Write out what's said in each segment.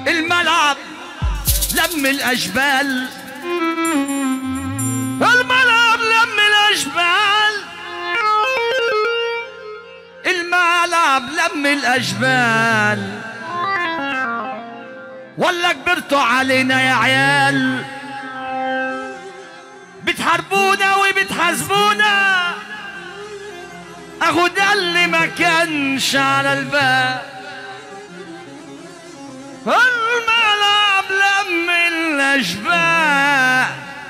الملعب لم الأجبال، الملعب لم الأجبال، الملعب لم الأجبال. ولا كبرتوا علينا يا عيال، بتحاربونا وبتحاسبونا، اهو ده اللي ما كانش على البال. الملعب لم الأجبال،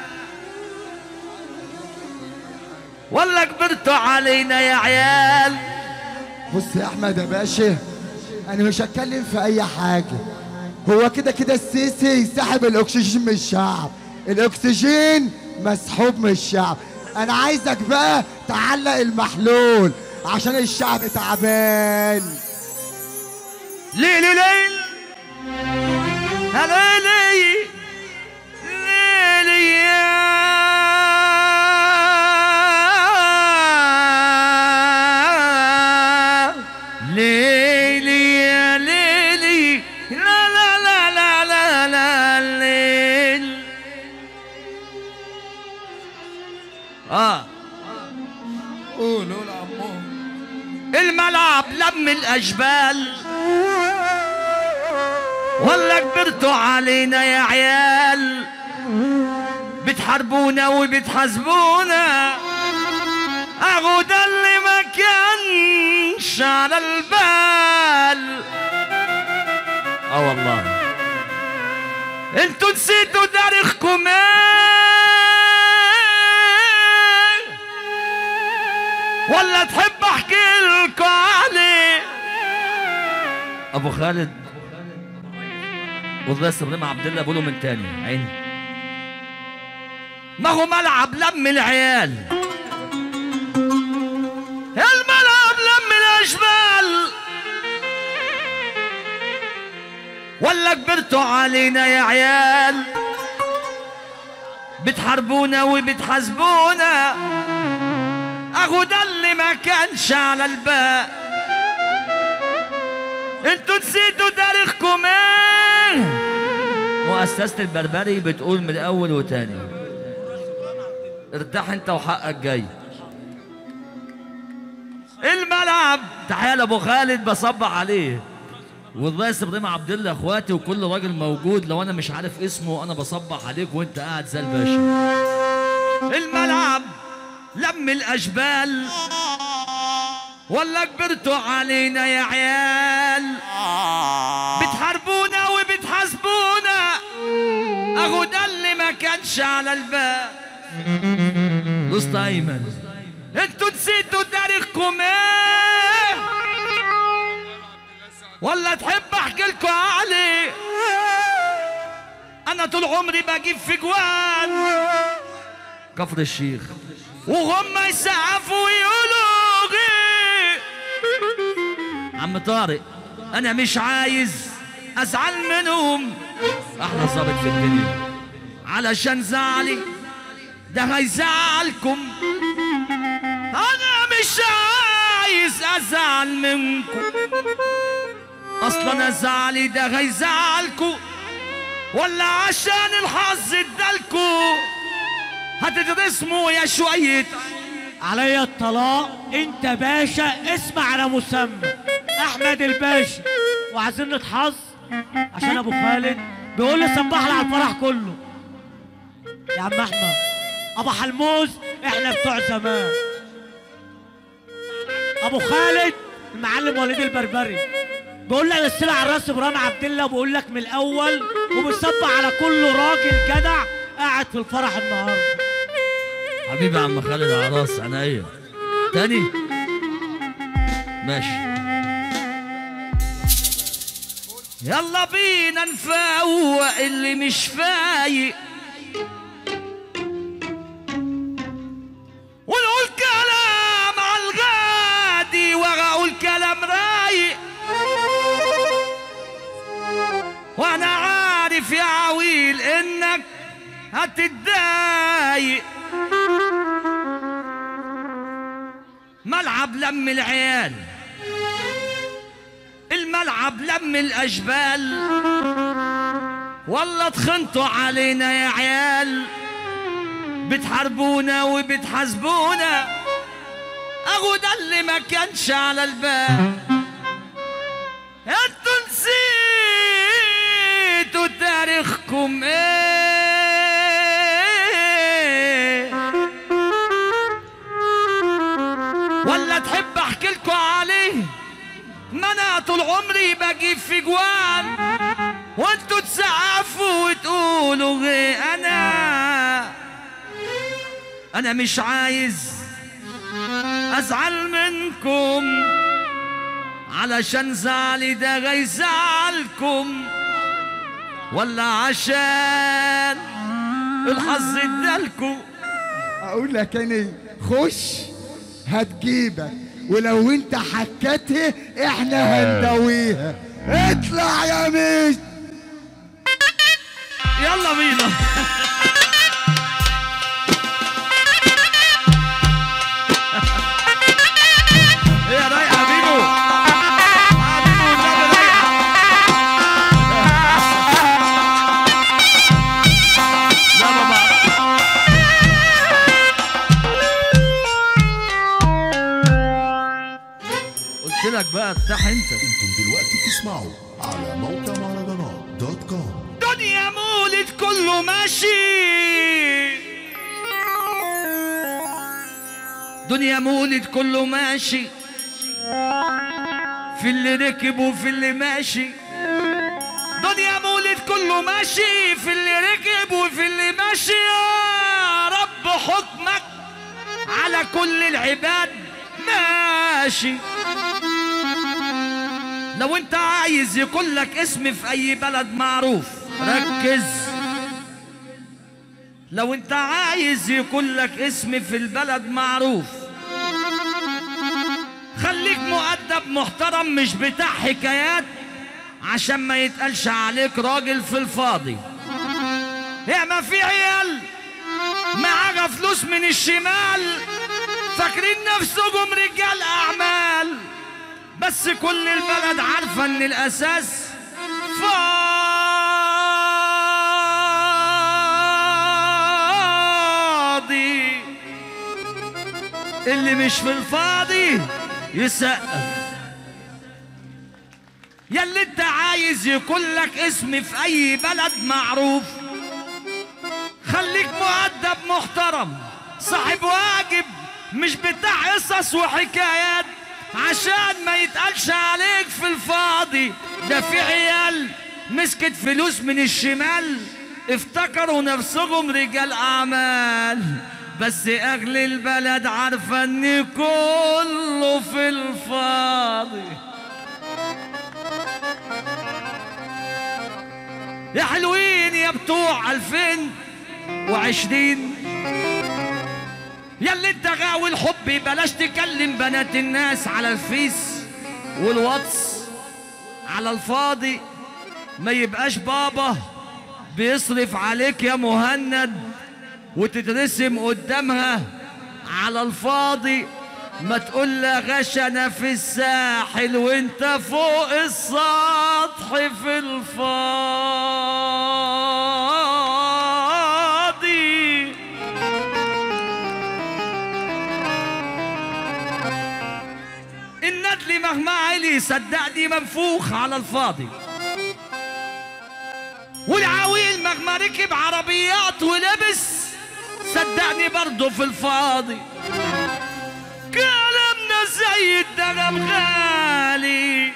ولا كبرتوا علينا يا عيال. بص يا احمد يا باشا، انا مش هتكلم في اي حاجه. هو كده كده السيسي سحب الاكسجين من الشعب، الاكسجين مسحوب من الشعب. انا عايزك بقى تعلق المحلول عشان الشعب تعبان. ليلي ليل هليلي ليلي يا ليلي يا ليلي، لا لا لا لا لا لا الليل. قولوا لعمهم الملعب لم الأجبال، ولا كبرتوا علينا يا عيال، بتحاربونا وبتحاسبونا، اهو ده اللي ما كانش على البال. والله انتوا نسيتوا تاريخكم ولا تحب احكي لكم عليه؟ ابو خالد والله ابراهيم عبد الله بقوله من تاني عيني. ما هو ملعب لم العيال، الملعب لم الاشبال، ولا كبرتوا علينا يا عيال، بتحاربونا وبتحاسبونا، اهو ده اللي ما كانش على البال. انتوا نسيتوا تاريخكم مؤسسة البربري بتقول من الاول وتاني، ارتاح انت وحقك جاي. الملعب تحية لابو خالد بصبح عليه، والرئيس ابراهيم عبد الله اخواتي وكل راجل موجود. لو انا مش عارف اسمه انا بصبح عليك وانت قاعد زي الباشا. الملعب لم الأجبال، ولا كبرتوا علينا يا عيال، بتحاربونا وبتحاسبونا، اهو ده اللي ما كانش على البال. لوسط ايمن انتوا نسيتوا تاريخكم ولا تحب احكي لكم عليه؟ انا طول عمري بجيب في جوان كفر الشيخ وهم يسقفوا ويقولوا غير. عم طارق انا مش عايز ازعل منهم، احلى ظابط في الدنيا، علشان زعلي ده هيزعلكم. انا مش عايز ازعل منكم، اصلا زعلي ده هيزعلكم، ولا عشان الحظ ادالكم هتترسموا يا شوية. عليا الطلاق انت باشا، اسمع على مسمى احمد الباشا، وعايزين نتحظ عشان ابو خالد بيقول لي صبح لي على الفرح كله. يا عم احمد ابو حلموز احنا بتوع زمان. ابو خالد المعلم وليد البربري بيقول لي السلع على الراس ابراهيم عبد الله، وبقول لك من الاول وبيصبح على كل راجل جدع قاعد في الفرح النهارده. حبيبي يا عم خالد على راس عينيا. تاني ماشي، يلا بينا نفوق اللي مش فايق، ونقول كلام على الغادي واقول كلام رايق. وانا عارف يا عويل انك هتتضايق. ملعب لم العيال، الملعب لم الأجبال، والله تخنتوا علينا يا عيال، بتحاربونا وبتحاسبونا، اهو ده اللي ما كانش على البال. انتوا نسيتوا تاريخكم ايه، ولا تحب احكي لكم عليه؟ ما انا طول عمري بجيب في جوان وانتوا تسقفوا وتقولوا غير انا مش عايز ازعل منكم، علشان زعلي ده غيزعلكم، ولا عشان الحظ ادالكم. اقول لك انا خش هتجيبك، ولو انت حكتها احنا هندويها. اطلع يا مش يلا بينا. يا رايقه بينو حبيبي والنبي رايقه. لا بابا قلت لك بقى افتح انت. انتم دلوقتي بتسمعوا على موقع مهرجانات دوت كوم. دنيا مولد كله ماشي، دنيا مولد كله ماشي، في اللي ركب وفي اللي ماشي. دنيا مولد كله ماشي، في اللي ركب وفي اللي ماشي. يا رب حكمك على كل العباد ماشي. لو انت عايز يكون لك اسم في اي بلد معروف ركز، لو انت عايز يكون لك اسم في البلد معروف خليك مؤدب محترم مش بتاع حكايات، عشان ما يتقالش عليك راجل في الفاضي. يا ما في عيال معاها فلوس من الشمال فاكرين نفسهم رجال اعمال، بس كل البلد عارفه ان الاساس فاضي. اللي مش في الفاضي يسقف. ياللي انت عايز يكون لك اسم في اي بلد معروف خليك مؤدب محترم صاحب واجب مش بتاع قصص وحكايات، عشان ما يتقالش عليك في الفاضي. ده في عيال مسكت فلوس من الشمال افتكروا نفسهم رجال اعمال، بس اهل البلد عارفه ان كله في الفاضي. يا حلوين يا بتوع 2020، ياللي انت غاوي الحب بلاش تكلم بنات الناس على الفيس والواتس على الفاضي. ما يبقاش بابا بيصرف عليك يا مهند وتترسم قدامها على الفاضي. ما تقول لها غشا انا في الساحل وانت فوق السطح في الفاضي. الندل مهما علي صدقني منفوخ على الفاضي، والعويل مهما ركب عربيات ولبس صدقني برضه في الفاضي. كلامنا زي الدغم غالي،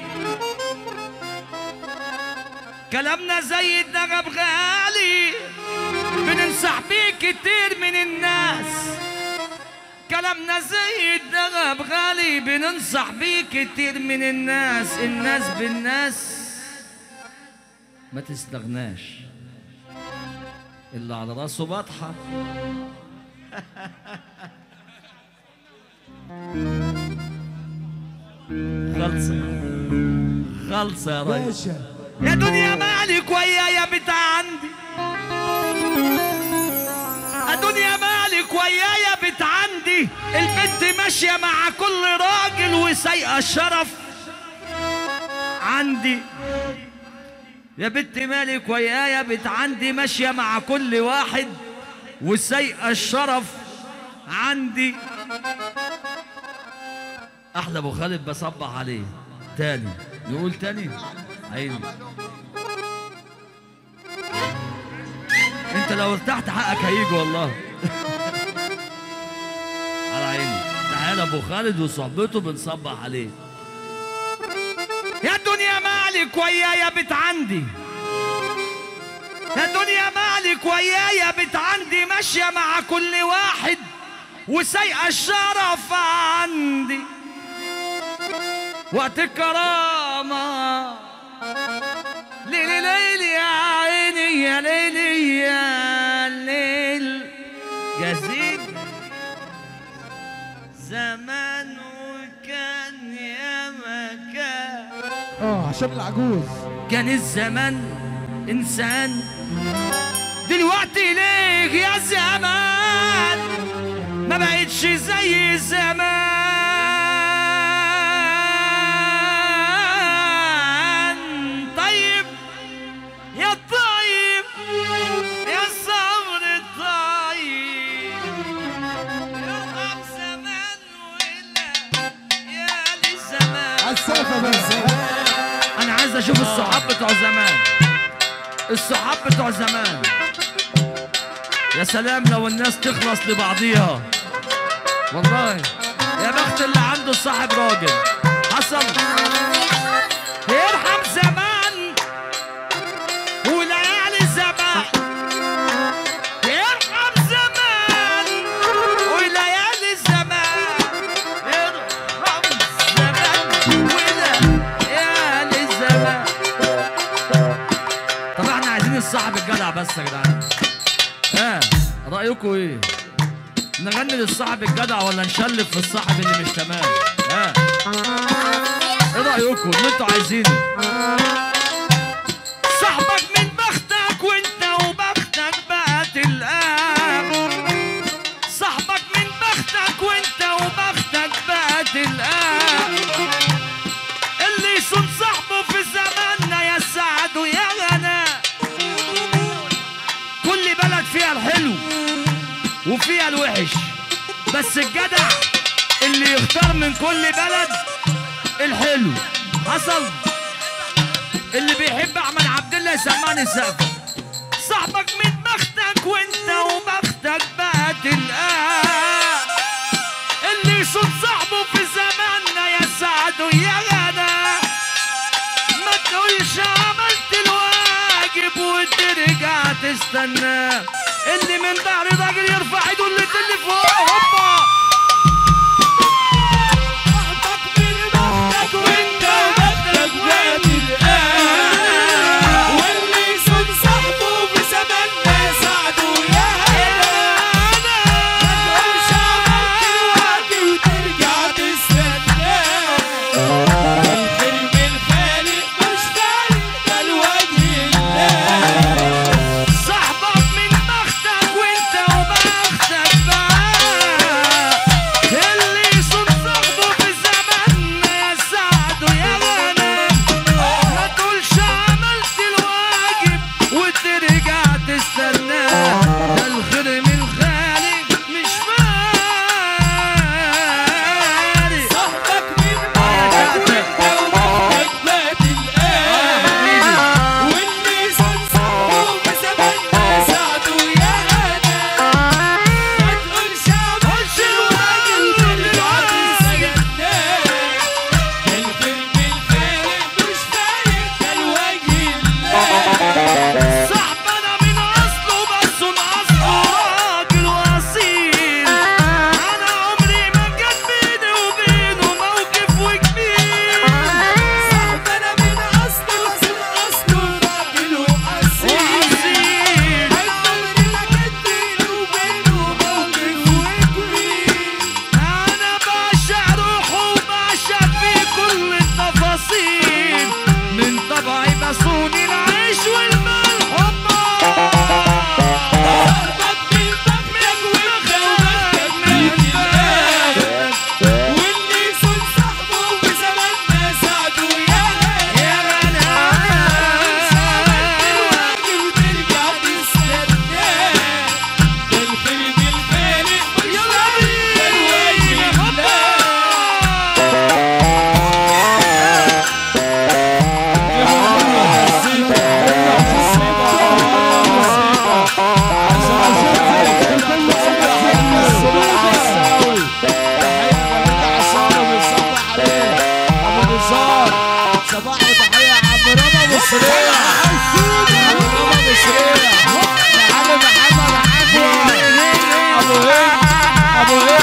كلامنا زي الدغم غالي بننصح بيه كتير من الناس. كلامنا زي الدغم غالي بننصح بيه كتير من الناس. الناس بالناس ما تستغناش، اللي على راسه بطحة خلصة خلصة يا ريس. يا دنيا مالك ويايا بتاع عندي، يا دنيا مالك ويايا بتاع عندي. البنت ماشية مع كل راجل وسايقة الشرف عندي. يا بنت مالك ويايا بنت عندي ماشية مع كل واحد وسايقة الشرف عندي. أحلى أبو خالد بصبح عليه. تاني نقول تاني عيني. أنت لو ارتحت حقك هيجي والله. على عيني. تعالى أبو خالد وصحبته بنصبح عليه. يا الدنيا مالك ويايا بنت عندي، يا دنيا مالك ويايا بنت عندي ماشية مع كل واحد وسايقة الشرف عندي. وقت الكرامة ليلي ليلي يا عيني يا ليلي يا ليل جزيل زمان وكان يا مكان. عشان العجوز كان الزمان إنسان دلوقتي ليه يا زمان ما بقتش زي زمان. طيب يا طيب يا صبر الطيب يرحم زمان ولا يا لزمان. عالسقفة بس. أنا عايز أشوف الصحاب بتوع زمان، الصحاب بتوع زمان. يا سلام لو الناس تخلص لبعضيها والله. يا بخت اللي عنده صاحب راجل. حصل يرحم زمان وليالي زمان، يرحم زمان وليالي زمان، يرحم زمان وليالي زمان. طب احنا عايزين الصاحب الجدع بس يا جدعان. رأيكم ايه؟ نغني للصاحب الجدع ولا نشلف في الصاحب اللي مش تمام؟ ايه رأيكم اللي انتوا عايزينه؟ صاحبك من بختك وانت وبختك بقى تلقاه. صاحبك من بختك وانت وبختك بقى تلقاه. اللي يصون صاحبه في زماننا يا سعد ويا غنى. كل بلد فيها الحلو وفيها الوحش، بس الجدع اللي يختار من كل بلد الحلو. حصل اللي بيحب احمد عبد الله يسمعني سقفه. صاحبك من بختك وانت وبختك بقى تلقاه. اللي يصون صاحبه في زماننا يا سعد ويا غنى. ما تقولش عملت الواجب وترجع تستناه. اللي من ظهر راجل يرفع ايده اللي فوق. هوبا صاحبك من بختك وانت وبختك بقى تلقاه. واللي يصون صاحبه في زماننا يا سعد ويا غنى. ما تقولش عملت الواجب وترجع تستناه. الحلم الخالق مش فارق ده لوجه الله. صاحبك من بختك وانت وبختك بقى ابو هند